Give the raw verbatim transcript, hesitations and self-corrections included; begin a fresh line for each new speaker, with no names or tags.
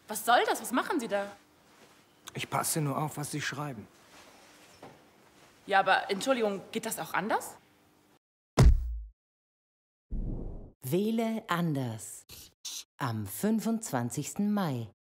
Was soll das? Was machen Sie da?
Ich passe nur auf, was Sie schreiben.
Ja, aber Entschuldigung, geht das auch anders?
Wähle anders. Am fünfundzwanzigsten Mai.